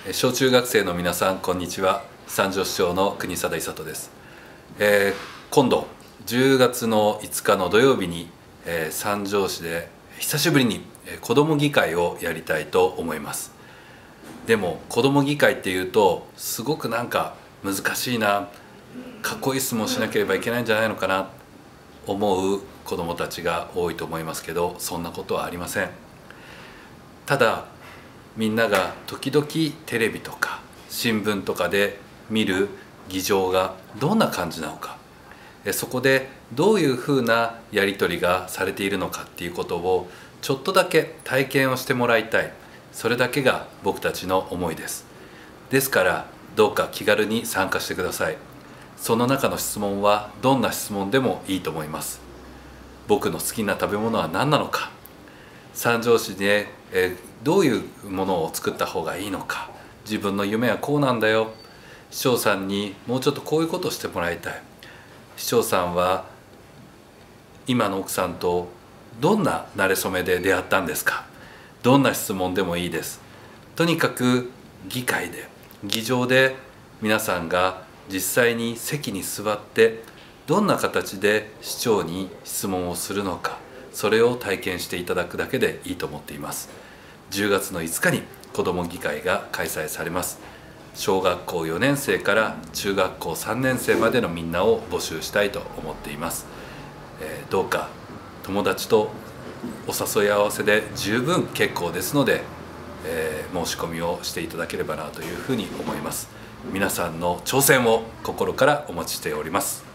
小中学生の皆さんこんにちは。三条市長の国定勇人です。今度10月の5日の土曜日に、三条市で久しぶりに子ども議会をやりたいと思います。でも子ども議会っていうとすごくなんか難しいな、かっこいい質問しなければいけないんじゃないのかな思う子どもたちが多いと思いますけど、そんなことはありません。ただみんなが時々テレビとか新聞とかで見る議場がどんな感じなのか、そこでどういうふうなやり取りがされているのかっていうことをちょっとだけ体験をしてもらいたい、それだけが僕たちの思いです。ですからどうか気軽に参加してください。その中の質問はどんな質問でもいいと思います。僕の好きな食べ物は何なのか、三条市でどういうものを作った方がいいのか、自分の夢はこうなんだよ、市長さんにもうちょっとこういうことをしてもらいたい、市長さんは今の奥さんとどんな馴れ初めで出会ったんですか、どんな質問でもいいです。とにかく議会で議場で皆さんが実際に席に座ってどんな形で市長に質問をするのか、それを体験していただくだけでいいと思っています。10月の5日に子ども議会が開催されます。小学校4年生から中学校3年生までのみんなを募集したいと思っています。どうか友達とお誘い合わせで十分結構ですので、申し込みをしていただければなというふうに思います。皆さんの挑戦を心からお待ちしております。